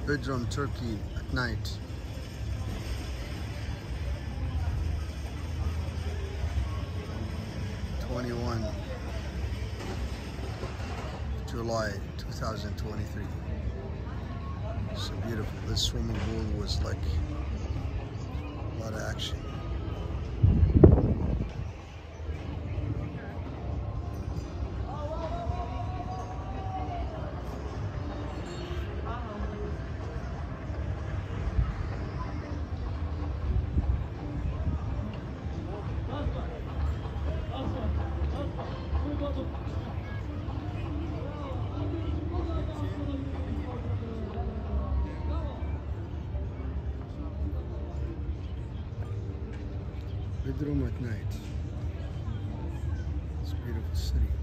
Bodrum, Turkey at night. July 2023. So beautiful. This swimming pool was like a lot of action. Bodrum at night. It's a beautiful city.